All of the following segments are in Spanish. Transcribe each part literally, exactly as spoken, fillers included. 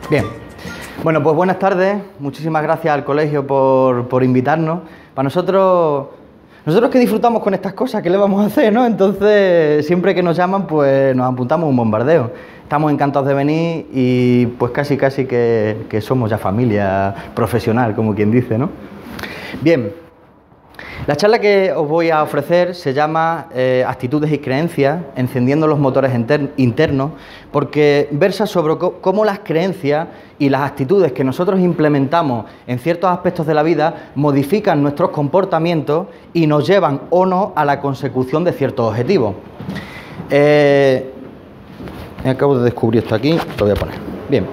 Bien, bueno, pues buenas tardes, muchísimas gracias al colegio por, por invitarnos. Para nosotros, nosotros que disfrutamos con estas cosas, ¿qué le vamos a hacer, no? Entonces, siempre que nos llaman, pues nos apuntamos a un bombardeo. Estamos encantados de venir y pues casi, casi que, que somos ya familia profesional, como quien dice, ¿no? Bien. La charla que os voy a ofrecer se llama eh, Actitudes y Creencias, encendiendo los motores internos, porque versa sobre cómo las creencias y las actitudes que nosotros implementamos en ciertos aspectos de la vida modifican nuestros comportamientos y nos llevan o no a la consecución de ciertos objetivos. Eh, acabo de descubrir esto aquí, lo voy a poner. Bien,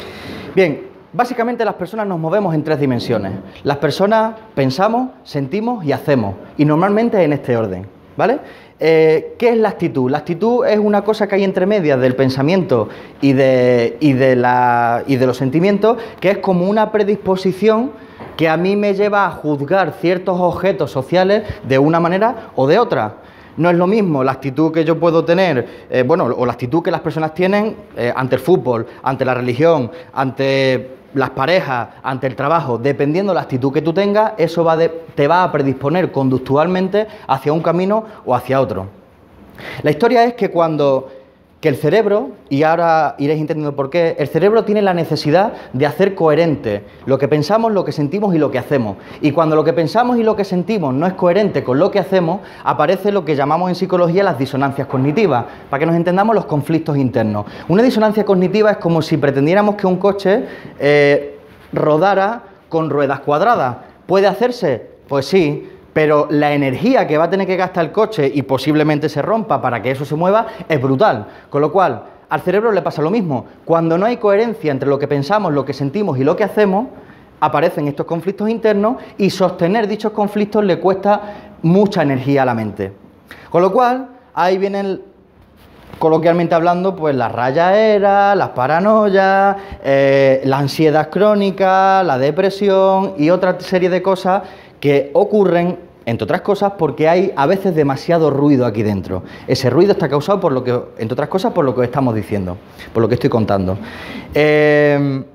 bien. Básicamente las personas nos movemos en tres dimensiones. Las personas pensamos, sentimos y hacemos. Y normalmente en este orden, ¿vale? Eh, ¿Qué es la actitud? La actitud es una cosa que hay entre medias del pensamiento y de, y, de la, y de los sentimientos, que es como una predisposición que a mí me lleva a juzgar ciertos objetos sociales de una manera o de otra. No es lo mismo la actitud que yo puedo tener, eh, bueno, o la actitud que las personas tienen eh, ante el fútbol, ante la religión, ante las parejas, ante el trabajo. Dependiendo de la actitud que tú tengas, eso va de, te va a predisponer conductualmente hacia un camino o hacia otro. La historia es que cuando que el cerebro, y ahora iréis entendiendo por qué, el cerebro tiene la necesidad de hacer coherente lo que pensamos, lo que sentimos y lo que hacemos. Y cuando lo que pensamos y lo que sentimos no es coherente con lo que hacemos, aparece lo que llamamos en psicología las disonancias cognitivas, para que nos entendamos los conflictos internos. Una disonancia cognitiva es como si pretendiéramos que un coche eh, rodara con ruedas cuadradas. ¿Puede hacerse? Pues sí. Pero la energía que va a tener que gastar el coche y posiblemente se rompa para que eso se mueva es brutal. Con lo cual, al cerebro le pasa lo mismo. Cuando no hay coherencia entre lo que pensamos, lo que sentimos y lo que hacemos, aparecen estos conflictos internos y sostener dichos conflictos le cuesta mucha energía a la mente. Con lo cual, ahí vienen, coloquialmente hablando, pues las rayaeras, las paranoias, eh, la ansiedad crónica, la depresión y otra serie de cosas que ocurren, entre otras cosas, porque hay a veces demasiado ruido aquí dentro. Ese ruido está causado por lo que, entre otras cosas, por lo que os estamos diciendo, por lo que estoy contando. Eh,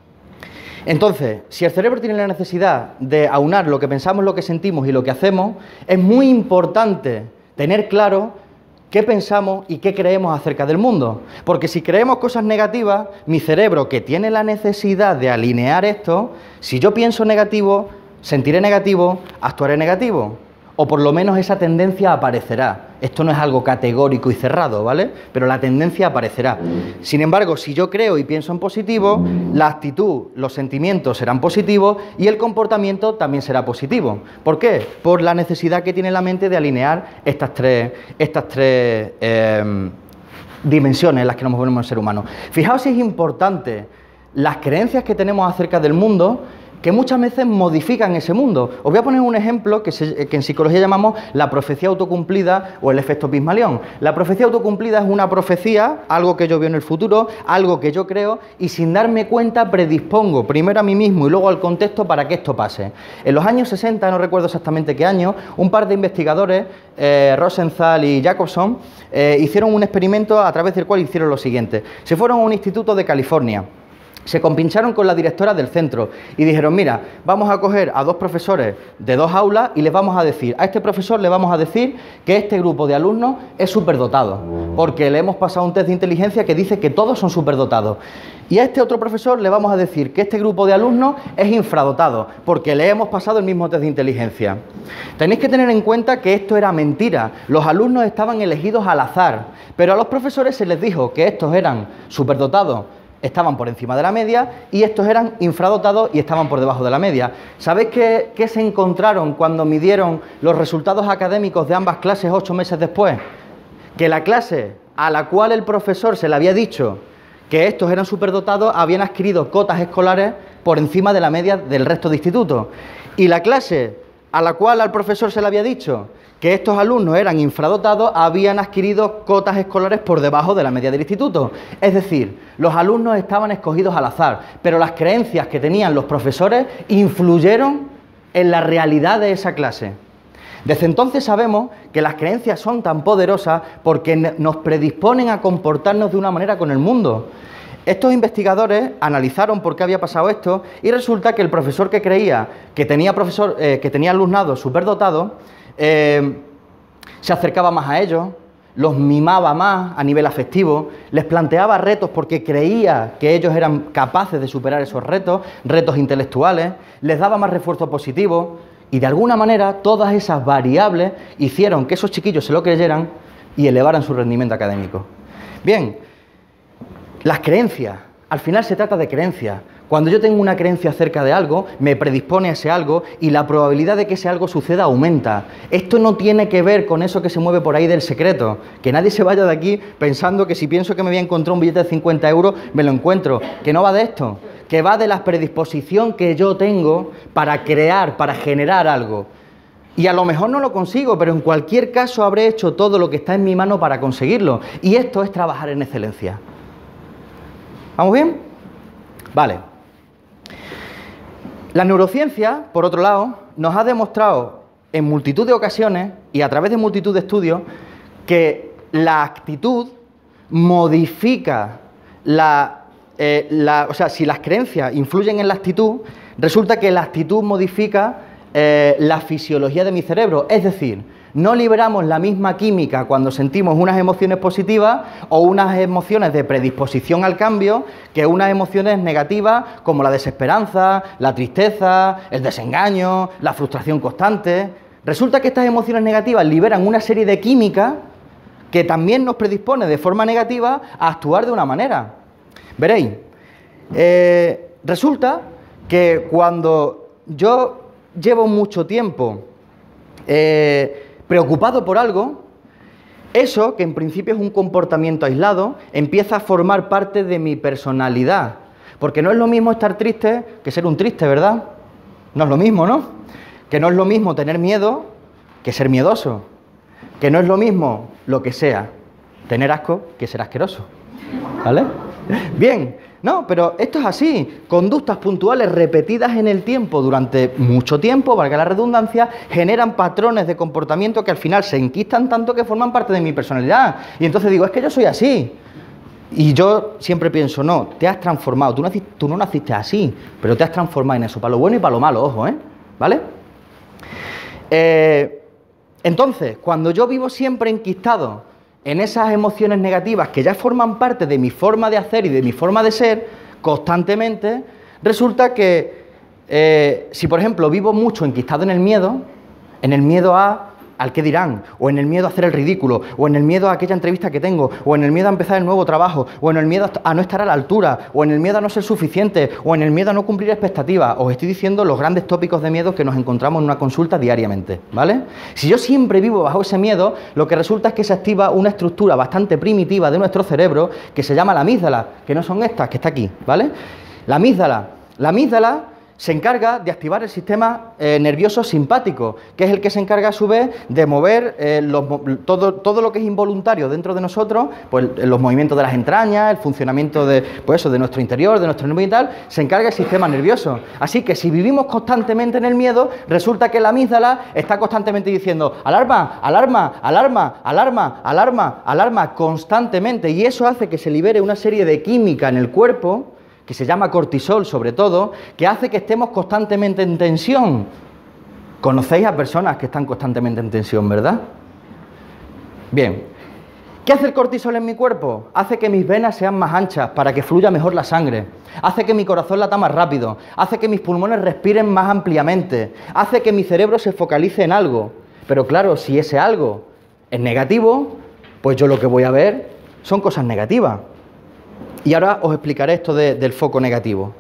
entonces, si el cerebro tiene la necesidad de aunar lo que pensamos, lo que sentimos y lo que hacemos, es muy importante tener claro qué pensamos y qué creemos acerca del mundo. Porque si creemos cosas negativas, mi cerebro, que tiene la necesidad de alinear esto, si yo pienso negativo, sentiré negativo, actuaré negativo, o por lo menos esa tendencia aparecerá. Esto no es algo categórico y cerrado, ¿vale? Pero la tendencia aparecerá. Sin embargo, si yo creo y pienso en positivo, la actitud, los sentimientos serán positivos y el comportamiento también será positivo. ¿Por qué? Por la necesidad que tiene la mente de alinear estas tres, estas tres eh, dimensiones en las que nos movemos el ser humano. Fijaos si es importante las creencias que tenemos acerca del mundo, que muchas veces modifican ese mundo. Os voy a poner un ejemplo que, se, que en psicología llamamos la profecía autocumplida o el efecto Pigmalión. La profecía autocumplida es una profecía, algo que yo veo en el futuro, algo que yo creo, y sin darme cuenta predispongo primero a mí mismo y luego al contexto para que esto pase. En los años sesenta, no recuerdo exactamente qué año, un par de investigadores, eh, Rosenthal y Jacobson, eh, hicieron un experimento a través del cual hicieron lo siguiente. Se fueron a un instituto de California. Se compincharon con la directora del centro y dijeron, mira, vamos a coger a dos profesores de dos aulas y les vamos a decir, a este profesor le vamos a decir que este grupo de alumnos es superdotado, porque le hemos pasado un test de inteligencia que dice que todos son superdotados. Y a este otro profesor le vamos a decir que este grupo de alumnos es infradotado, porque le hemos pasado el mismo test de inteligencia. Tenéis que tener en cuenta que esto era mentira. Los alumnos estaban elegidos al azar, pero a los profesores se les dijo que estos eran superdotados, estaban por encima de la media, y estos eran infradotados y estaban por debajo de la media. ¿Sabéis qué, qué se encontraron cuando midieron los resultados académicos de ambas clases ocho meses después? Que la clase a la cual el profesor se le había dicho que estos eran superdotados habían adquirido cotas escolares por encima de la media del resto de institutos. Y la clase a la cual al profesor se le había dicho que estos alumnos eran infradotados, habían adquirido cotas escolares por debajo de la media del instituto. Es decir, los alumnos estaban escogidos al azar, pero las creencias que tenían los profesores influyeron en la realidad de esa clase. Desde entonces sabemos que las creencias son tan poderosas porque nos predisponen a comportarnos de una manera con el mundo. estos investigadores analizaron por qué había pasado esto y resulta que el profesor que creía que tenía, profesor, eh, que tenía alumnado superdotado eh, se acercaba más a ellos, los mimaba más a nivel afectivo, les planteaba retos porque creía que ellos eran capaces de superar esos retos, retos intelectuales, les daba más refuerzo positivo y de alguna manera todas esas variables hicieron que esos chiquillos se lo creyeran y elevaran su rendimiento académico. Bien, las creencias, al final se trata de creencias. Cuando yo tengo una creencia acerca de algo, me predispone a ese algo y la probabilidad de que ese algo suceda aumenta. Esto no tiene que ver con eso que se mueve por ahí del secreto. Que nadie se vaya de aquí pensando que si pienso que me voy a encontrar un billete de cincuenta euros, me lo encuentro. Que no va de esto, que va de la predisposición que yo tengo para crear, para generar algo. Y a lo mejor no lo consigo, pero en cualquier caso habré hecho todo lo que está en mi mano para conseguirlo. Y esto es trabajar en excelencia. ¿Vamos bien? Vale. La neurociencia, por otro lado, nos ha demostrado en multitud de ocasiones y a través de multitud de estudios que la actitud modifica la, eh, la... O sea, si las creencias influyen en la actitud, resulta que la actitud modifica eh, la fisiología de mi cerebro. Es decir, no liberamos la misma química cuando sentimos unas emociones positivas o unas emociones de predisposición al cambio que unas emociones negativas como la desesperanza, la tristeza, el desengaño, la frustración constante. Resulta que estas emociones negativas liberan una serie de química que también nos predispone de forma negativa a actuar de una manera. Veréis, eh, resulta que cuando yo llevo mucho tiempo eh, preocupado por algo, eso, que en principio es un comportamiento aislado, empieza a formar parte de mi personalidad. Porque no es lo mismo estar triste que ser un triste, ¿verdad? No es lo mismo, ¿no? Que no es lo mismo tener miedo que ser miedoso. Que no es lo mismo lo que sea tener asco que ser asqueroso. ¿Vale? Bien, no, pero esto es así. Conductas puntuales repetidas en el tiempo durante mucho tiempo, valga la redundancia, generan patrones de comportamiento que al final se enquistan tanto que forman parte de mi personalidad. Y entonces digo, es que yo soy así. Y yo siempre pienso, no, te has transformado. Tú, naciste, tú no naciste así, pero te has transformado en eso, para lo bueno y para lo malo, ojo, ¿eh? ¿Vale? Eh, entonces, cuando yo vivo siempre enquistado en esas emociones negativas que ya forman parte de mi forma de hacer y de mi forma de ser, constantemente, resulta que eh, si, por ejemplo, vivo mucho enquistado en el miedo, en el miedo a al qué dirán, o en el miedo a hacer el ridículo, o en el miedo a aquella entrevista que tengo, o en el miedo a empezar el nuevo trabajo, o en el miedo a no estar a la altura, o en el miedo a no ser suficiente, o en el miedo a no cumplir expectativas. Os estoy diciendo los grandes tópicos de miedo que nos encontramos en una consulta diariamente, ¿vale? Si yo siempre vivo bajo ese miedo, lo que resulta es que se activa una estructura bastante primitiva de nuestro cerebro que se llama la amígdala, que no son estas, que está aquí, ¿vale? La amígdala, la amígdala se encarga de activar el sistema eh, nervioso simpático, que es el que se encarga a su vez de mover eh, los, todo, todo lo que es involuntario dentro de nosotros, pues los movimientos de las entrañas, el funcionamiento de, pues eso, de nuestro interior, de nuestro nervio y tal, se encarga el sistema nervioso. Así que si vivimos constantemente en el miedo, resulta que la amígdala está constantemente diciendo alarma, alarma, alarma, alarma, alarma, alarma, constantemente, y eso hace que se libere una serie de química en el cuerpo que se llama cortisol sobre todo, que hace que estemos constantemente en tensión. Conocéis a personas que están constantemente en tensión, ¿verdad? Bien. ¿Qué hace el cortisol en mi cuerpo? Hace que mis venas sean más anchas para que fluya mejor la sangre. Hace que mi corazón lata más rápido. Hace que mis pulmones respiren más ampliamente. Hace que mi cerebro se focalice en algo. Pero claro, si ese algo es negativo, pues yo lo que voy a ver son cosas negativas. Y ahora os explicaré esto de, del foco negativo.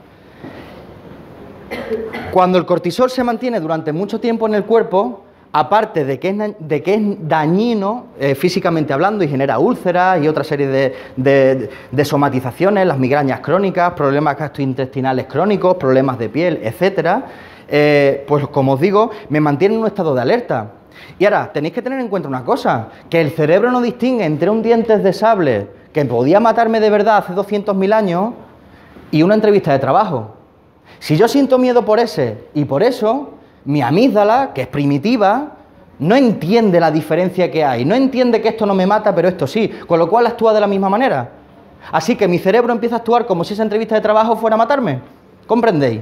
Cuando el cortisol se mantiene durante mucho tiempo en el cuerpo, aparte de que es, de que es dañino eh, físicamente hablando y genera úlceras y otra serie de, de, de somatizaciones, las migrañas crónicas, problemas gastrointestinales crónicos, problemas de piel, etcétera, eh, pues como os digo, me mantiene en un estado de alerta. Y ahora, tenéis que tener en cuenta una cosa, que el cerebro no distingue entre un dientes de sable que podía matarme de verdad hace doscientos mil años y una entrevista de trabajo. Si yo siento miedo por ese y por eso, mi amígdala, que es primitiva, no entiende la diferencia que hay, no entiende que esto no me mata, pero esto sí, con lo cual actúa de la misma manera. Así que mi cerebro empieza a actuar como si esa entrevista de trabajo fuera a matarme. ¿Comprendéis?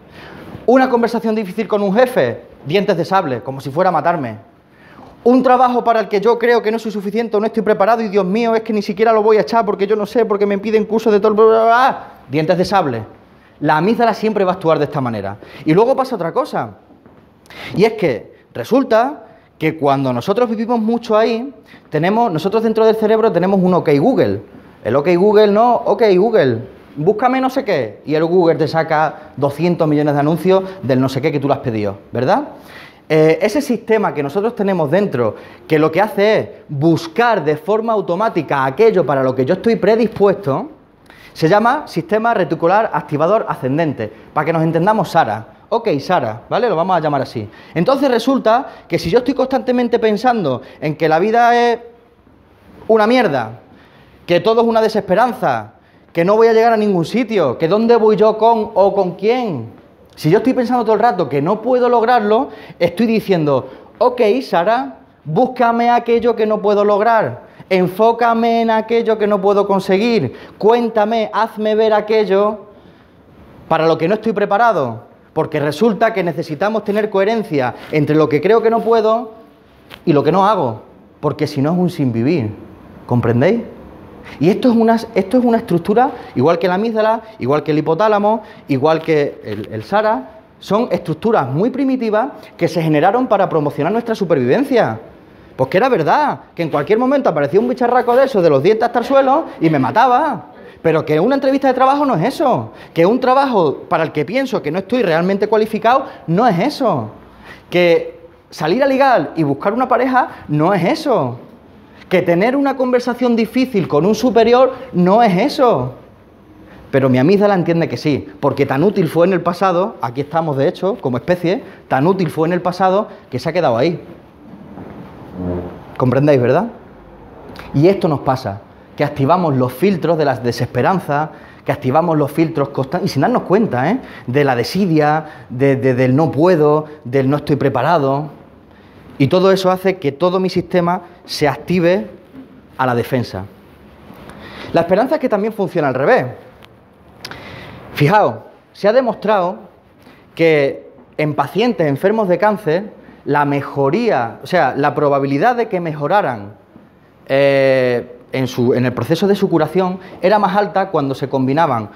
Una conversación difícil con un jefe, dientes de sable, como si fuera a matarme. Un trabajo para el que yo creo que no soy suficiente o no estoy preparado y Dios mío, es que ni siquiera lo voy a echar porque yo no sé, porque me piden cursos de todo el... Bla, bla, bla. Dientes de sable. La amígdala siempre va a actuar de esta manera. Y luego pasa otra cosa. Y es que resulta que cuando nosotros vivimos mucho ahí, tenemos, nosotros dentro del cerebro tenemos un OK Google. El OK Google no, OK Google, búscame no sé qué. Y el Google te saca doscientos millones de anuncios del no sé qué que tú le has pedido, ¿verdad? Eh, ese sistema que nosotros tenemos dentro, que lo que hace es buscar de forma automática aquello para lo que yo estoy predispuesto, se llama sistema reticular activador ascendente. Para que nos entendamos, Sara. Ok, Sara, ¿vale? Lo vamos a llamar así. Entonces resulta que si yo estoy constantemente pensando en que la vida es una mierda, que todo es una desesperanza, que no voy a llegar a ningún sitio, que dónde voy yo con o con quién. Si yo estoy pensando todo el rato que no puedo lograrlo, estoy diciendo, ok, Sara, búscame aquello que no puedo lograr, enfócame en aquello que no puedo conseguir, cuéntame, hazme ver aquello para lo que no estoy preparado, porque resulta que necesitamos tener coherencia entre lo que creo que no puedo y lo que no hago, porque si no es un sinvivir, ¿comprendéis? Y esto es, una, esto es una estructura, igual que la amígdala, igual que el hipotálamo, igual que el, el Sara, son estructuras muy primitivas que se generaron para promocionar nuestra supervivencia. Pues que era verdad, que en cualquier momento aparecía un bicharraco de esos, de los dientes hasta el suelo, y me mataba. Pero que una entrevista de trabajo no es eso. Que un trabajo para el que pienso que no estoy realmente cualificado no es eso. Que salir a ligar y buscar una pareja no es eso. Que tener una conversación difícil con un superior no es eso. Pero mi amígdala entiende que sí, porque tan útil fue en el pasado, aquí estamos de hecho, como especie, tan útil fue en el pasado que se ha quedado ahí. ¿Comprendéis, verdad? Y esto nos pasa, que activamos los filtros de la desesperanza, que activamos los filtros constantes, y sin darnos cuenta, ¿eh? De la desidia, de, de, del no puedo, del no estoy preparado. Y todo eso hace que todo mi sistema se active a la defensa. La esperanza es que también funciona al revés. Fijaos, se ha demostrado que en pacientes enfermos de cáncer, la mejoría, o sea, la probabilidad de que mejoraran eh, en, su, en el proceso de su curación era más alta cuando se combinaban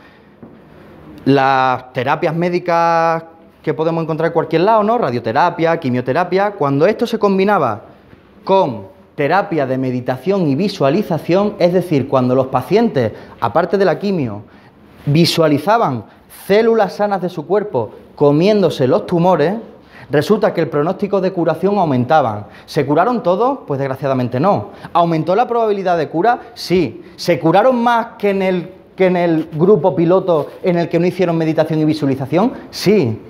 las terapias médicas que podemos encontrar en cualquier lado, ¿no? Radioterapia, quimioterapia. Cuando esto se combinaba con terapia de meditación y visualización, es decir, cuando los pacientes, aparte de la quimio, visualizaban células sanas de su cuerpo comiéndose los tumores, resulta que el pronóstico de curación aumentaba. ¿Se curaron todos? Pues desgraciadamente no. ¿Aumentó la probabilidad de cura? Sí. ¿Se curaron más que en el, que en el grupo piloto en el que no hicieron meditación y visualización? Sí.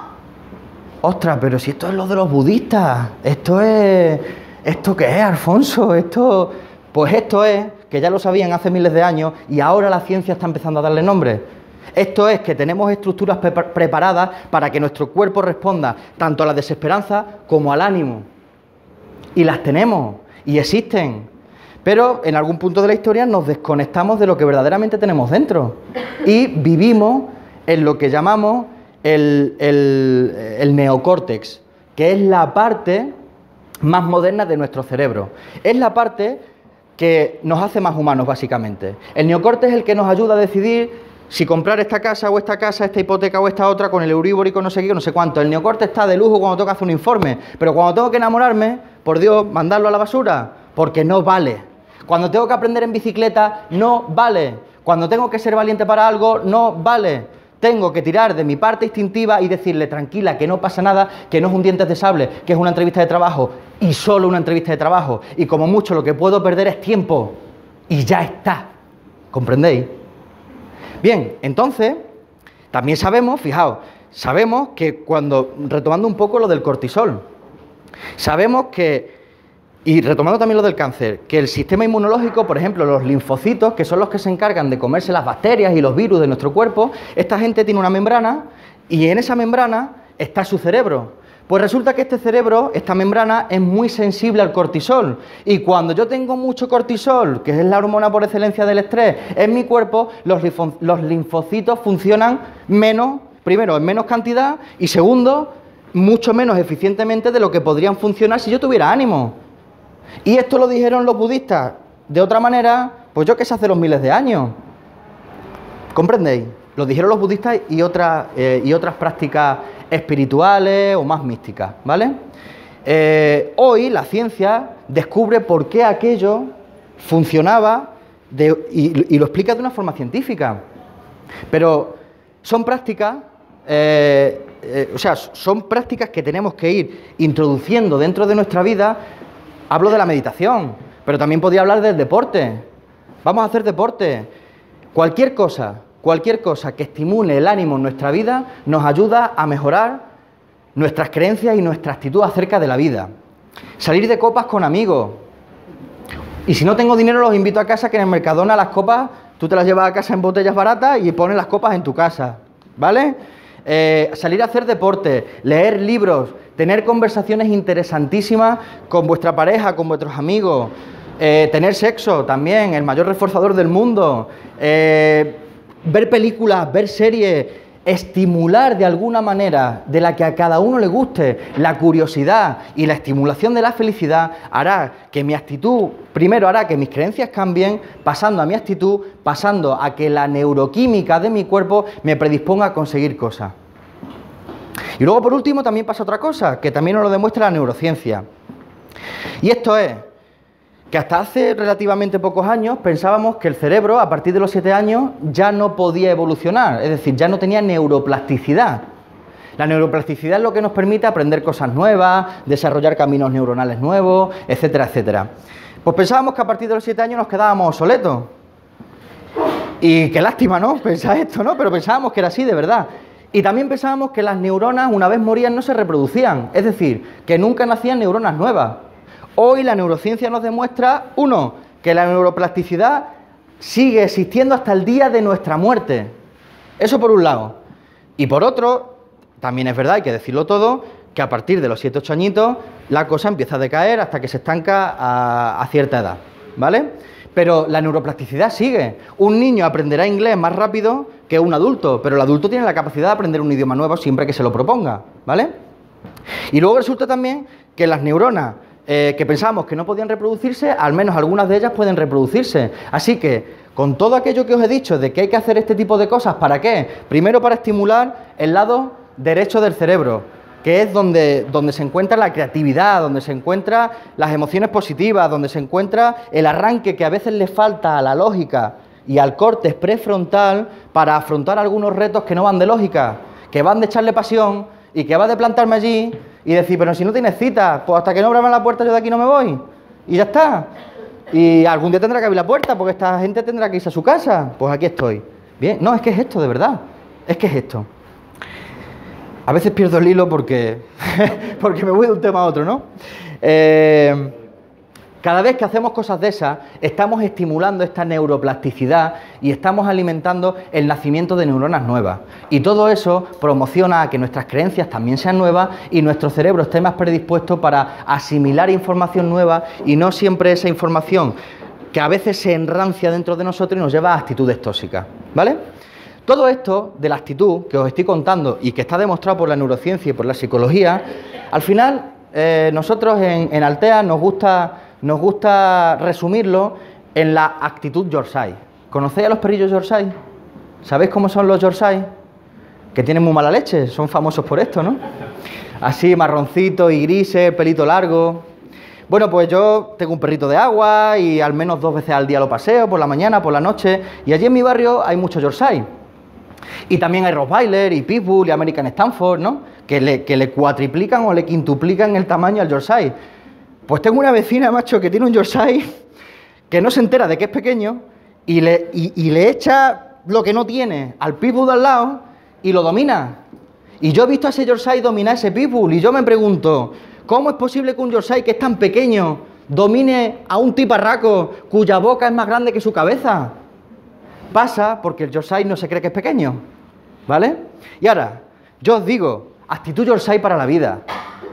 Ostras, pero si esto es lo de los budistas, esto es... ¿Esto qué es, Alfonso? Esto... Pues esto es, que ya lo sabían hace miles de años y ahora la ciencia está empezando a darle nombre. Esto es que tenemos estructuras pre preparadas para que nuestro cuerpo responda tanto a la desesperanza como al ánimo. Y las tenemos, y existen. Pero en algún punto de la historia nos desconectamos de lo que verdaderamente tenemos dentro. Y vivimos en lo que llamamos el, el, el neocórtex, que es la parte más moderna de nuestro cerebro. Es la parte que nos hace más humanos, básicamente. El neocórtex es el que nos ayuda a decidir si comprar esta casa o esta casa, esta hipoteca o esta otra, con el Euribor y con no sé qué, no sé cuánto. El neocórtex está de lujo cuando tengo que hacer un informe, pero cuando tengo que enamorarme, por Dios, mandarlo a la basura, porque no vale. Cuando tengo que aprender en bicicleta, no vale. Cuando tengo que ser valiente para algo, no vale. Tengo que tirar de mi parte instintiva y decirle, tranquila, que no pasa nada, que no es un dientes de sable, que es una entrevista de trabajo, y solo una entrevista de trabajo, y como mucho lo que puedo perder es tiempo, y ya está. ¿Comprendéis? Bien, entonces, también sabemos, fijaos, sabemos que cuando, retomando un poco lo del cortisol, sabemos que, y retomando también lo del cáncer, que el sistema inmunológico, por ejemplo, los linfocitos, que son los que se encargan de comerse las bacterias y los virus de nuestro cuerpo, esta gente tiene una membrana y en esa membrana está su cerebro. Pues resulta que este cerebro, esta membrana, es muy sensible al cortisol. Y cuando yo tengo mucho cortisol, que es la hormona por excelencia del estrés, en mi cuerpo, los, los linfocitos funcionan menos, primero, en menos cantidad, y segundo, mucho menos eficientemente de lo que podrían funcionar si yo tuviera ánimo. Y esto lo dijeron los budistas de otra manera, pues yo que sé, hace los miles de años. ¿Comprendéis? Lo dijeron los budistas y otras, eh, y otras prácticas espirituales o más místicas, ¿vale? Eh, hoy la ciencia descubre por qué aquello funcionaba de, y, y lo explica de una forma científica. Pero son prácticas, eh, eh, o sea, son prácticas que tenemos que ir introduciendo dentro de nuestra vida. Hablo de la meditación, pero también podría hablar del deporte. Vamos a hacer deporte. Cualquier cosa, cualquier cosa que estimule el ánimo en nuestra vida nos ayuda a mejorar nuestras creencias y nuestra actitud acerca de la vida. Salir de copas con amigos. Y si no tengo dinero, los invito a casa, que en el Mercadona las copas, tú te las llevas a casa en botellas baratas y pones las copas en tu casa, ¿vale? Eh, salir a hacer deporte, leer libros, tener conversaciones interesantísimas con vuestra pareja, con vuestros amigos, eh, tener sexo también, el mayor reforzador del mundo, eh, ver películas, ver series, estimular de alguna manera, de la que a cada uno le guste, la curiosidad y la estimulación de la felicidad hará que mi actitud, primero hará que mis creencias cambien, pasando a mi actitud, pasando a que la neuroquímica de mi cuerpo me predisponga a conseguir cosas. Y luego, por último, también pasa otra cosa, que también nos lo demuestra la neurociencia. Y esto es que hasta hace relativamente pocos años pensábamos que el cerebro, a partir de los siete años, ya no podía evolucionar, es decir, ya no tenía neuroplasticidad. La neuroplasticidad es lo que nos permite aprender cosas nuevas, desarrollar caminos neuronales nuevos, etcétera, etcétera. Pues pensábamos que a partir de los siete años nos quedábamos obsoletos. Y qué lástima, ¿no? Pensar esto, ¿no? Pero pensábamos que era así, de verdad. Y también pensábamos que las neuronas, una vez morían, no se reproducían, es decir, que nunca nacían neuronas nuevas. Hoy la neurociencia nos demuestra, uno, que la neuroplasticidad sigue existiendo hasta el día de nuestra muerte. Eso por un lado. Y por otro, también es verdad, hay que decirlo todo, que a partir de los siete ocho añitos la cosa empieza a decaer hasta que se estanca a, a cierta edad, ¿vale? Pero la neuroplasticidad sigue. Un niño aprenderá inglés más rápido que un adulto, pero el adulto tiene la capacidad de aprender un idioma nuevo siempre que se lo proponga, ¿vale? Y luego resulta también que las neuronas Eh, que pensábamos que no podían reproducirse, al menos algunas de ellas pueden reproducirse. Así que, con todo aquello que os he dicho de que hay que hacer este tipo de cosas, ¿para qué? Primero, para estimular el lado derecho del cerebro, que es donde, donde se encuentra la creatividad, donde se encuentran las emociones positivas, donde se encuentra el arranque que a veces le falta a la lógica y al córtex prefrontal para afrontar algunos retos que no van de lógica, que van de echarle pasión y que va de plantarme allí y decir, pero si no tienes cita, pues hasta que no abran la puerta yo de aquí no me voy. Y ya está. Y algún día tendrá que abrir la puerta porque esta gente tendrá que irse a su casa. Pues aquí estoy. Bien, no, es que es esto, de verdad. Es que es esto. A veces pierdo el hilo porque, porque me voy de un tema a otro, ¿no? Eh... Cada vez que hacemos cosas de esas, estamos estimulando esta neuroplasticidad y estamos alimentando el nacimiento de neuronas nuevas. Y todo eso promociona a que nuestras creencias también sean nuevas y nuestro cerebro esté más predispuesto para asimilar información nueva y no siempre esa información que a veces se enrancia dentro de nosotros y nos lleva a actitudes tóxicas, ¿vale? Todo esto de la actitud que os estoy contando y que está demostrado por la neurociencia y por la psicología, al final eh, nosotros en, en Altea nos gusta... Nos gusta resumirlo en la actitud Yorkshire. ¿Conocéis a los perrillos Yorkshire? ¿Sabéis cómo son los Yorkshire? Que tienen muy mala leche, son famosos por esto, ¿no? Así, marroncitos y grises, pelito largo. Bueno, pues yo tengo un perrito de agua y al menos dos veces al día lo paseo, por la mañana, por la noche. Y allí en mi barrio hay muchos Yorkshire. Y también hay Rottweiler y Pitbull y American Stanford, ¿no? Que le, que le cuatriplican o le quintuplican el tamaño al Yorkshire. Pues tengo una vecina, macho, que tiene un Yorkshire que no se entera de que es pequeño y le, y, y le echa lo que no tiene al Pitbull de al lado y lo domina. Y yo he visto a ese Yorkshire dominar ese Pitbull y yo me pregunto, ¿cómo es posible que un Yorkshire que es tan pequeño domine a un tiparraco cuya boca es más grande que su cabeza? Pasa porque el Yorkshire no se cree que es pequeño, ¿vale? Y ahora, yo os digo, actitud Yorkshire para la vida.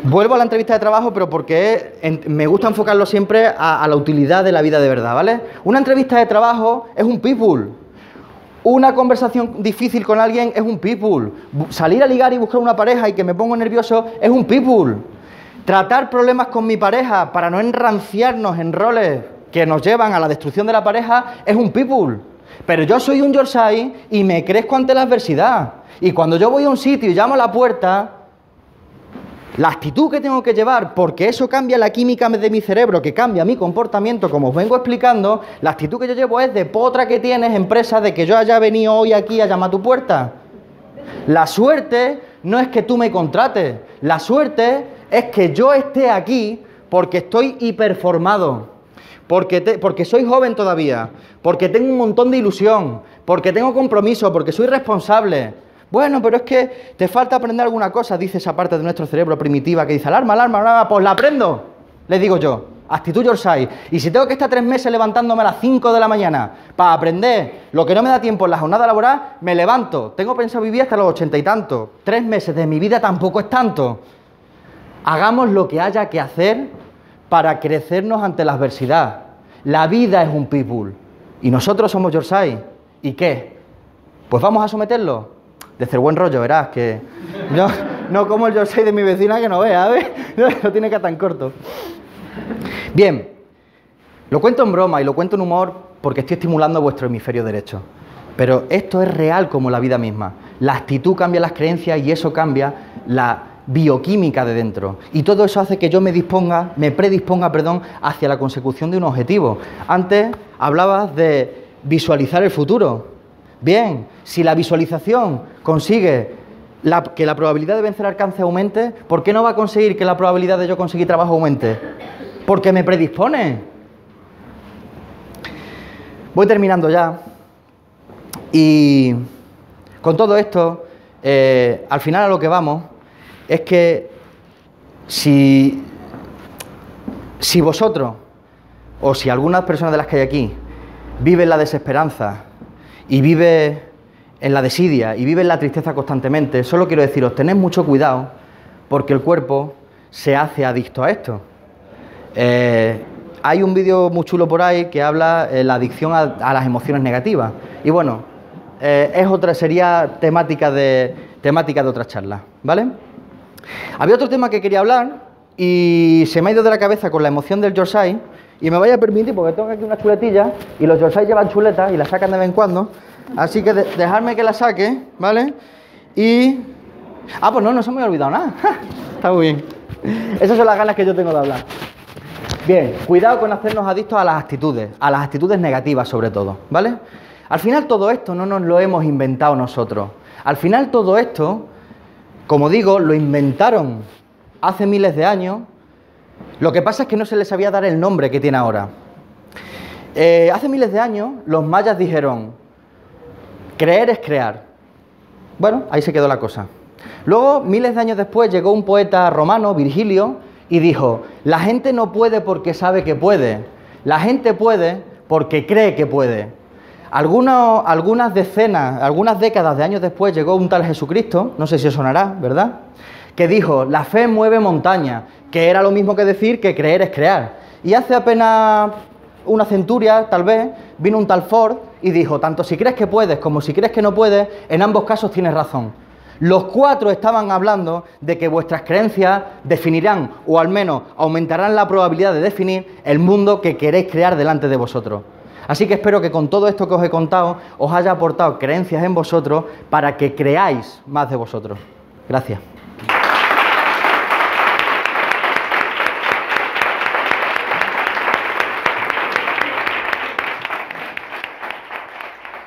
Vuelvo a la entrevista de trabajo, pero porque en, me gusta enfocarlo siempre a, a la utilidad de la vida de verdad, ¿vale? Una entrevista de trabajo es un pitbull. Una conversación difícil con alguien es un pitbull. Salir a ligar y buscar una pareja y que me pongo nervioso es un pitbull. Tratar problemas con mi pareja para no enranciarnos en roles que nos llevan a la destrucción de la pareja es un pitbull. Pero yo soy un Yorkshire y me crezco ante la adversidad. Y cuando yo voy a un sitio y llamo a la puerta, la actitud que tengo que llevar, porque eso cambia la química de mi cerebro, que cambia mi comportamiento, como os vengo explicando, la actitud que yo llevo es de potra que tienes, empresa, de que yo haya venido hoy aquí a llamar a tu puerta. La suerte no es que tú me contrates, la suerte es que yo esté aquí porque estoy hiperformado, porque, te, porque soy joven todavía, porque tengo un montón de ilusión, porque tengo compromiso, porque soy responsable. Bueno, pero es que te falta aprender alguna cosa, dice esa parte de nuestro cerebro primitiva que dice alarma, alarma, alarma, pues la aprendo, le digo yo, actitud Yorkshire. Y si tengo que estar tres meses levantándome a las cinco de la mañana para aprender lo que no me da tiempo en la jornada laboral, me levanto. Tengo pensado vivir hasta los ochenta y tantos. Tres meses de mi vida tampoco es tanto. Hagamos lo que haya que hacer para crecernos ante la adversidad. La vida es un pitbull y nosotros somos Yorkshire. ¿Y qué? Pues vamos a someterlo. De hacer buen rollo, verás, que no, no como el Yorkshire de mi vecina que no vea, ¿ves? No, no tiene que estar tan corto. Bien, lo cuento en broma y lo cuento en humor porque estoy estimulando vuestro hemisferio derecho. Pero esto es real como la vida misma. La actitud cambia las creencias y eso cambia la bioquímica de dentro. Y todo eso hace que yo me disponga, me predisponga, perdón, hacia la consecución de un objetivo. Antes hablabas de visualizar el futuro. Bien, si la visualización consigue la, que la probabilidad de vencer al cáncer aumente, ¿por qué no va a conseguir que la probabilidad de yo conseguir trabajo aumente? Porque me predispone. Voy terminando ya. Y con todo esto, eh, al final a lo que vamos es que si, si vosotros, o si algunas personas de las que hay aquí, viven la desesperanza, y vive en la desidia y vive en la tristeza constantemente, solo quiero deciros, tened mucho cuidado porque el cuerpo se hace adicto a esto. Eh, hay un vídeo muy chulo por ahí que habla de la adicción a, a las emociones negativas y bueno, eh, es otra, sería temática de, temática de otra charla, ¿vale? Había otro tema que quería hablar y se me ha ido de la cabeza con la emoción del Yorkshire. Y me vaya a permitir, porque tengo aquí unas chuletillas y los Yorkshire llevan chuletas y las sacan de vez en cuando. Así que de, dejadme que las saque, ¿vale? Y... Ah, pues no, no se me ha olvidado nada. Está muy bien. Esas son las ganas que yo tengo de hablar. Bien, cuidado con hacernos adictos a las actitudes, a las actitudes negativas sobre todo, ¿vale? Al final todo esto no nos lo hemos inventado nosotros. Al final todo esto, como digo, lo inventaron hace miles de años. Lo que pasa es que no se les sabía dar el nombre que tiene ahora. Eh, hace miles de años los mayas dijeron, creer es crear. Bueno, ahí se quedó la cosa. Luego, miles de años después, llegó un poeta romano, Virgilio, y dijo, la gente no puede porque sabe que puede, la gente puede porque cree que puede. Algunos, algunas decenas, algunas décadas de años después llegó un tal Jesucristo, no sé si os sonará, ¿verdad?, que dijo, la fe mueve montañas, que era lo mismo que decir que creer es crear. Y hace apenas una centuria, tal vez, vino un tal Ford y dijo, tanto si crees que puedes como si crees que no puedes, en ambos casos tienes razón. Los cuatro estaban hablando de que vuestras creencias definirán, o al menos aumentarán la probabilidad de definir el mundo que queréis crear delante de vosotros. Así que espero que con todo esto que os he contado, os haya aportado creencias en vosotros para que creáis más de vosotros. Gracias.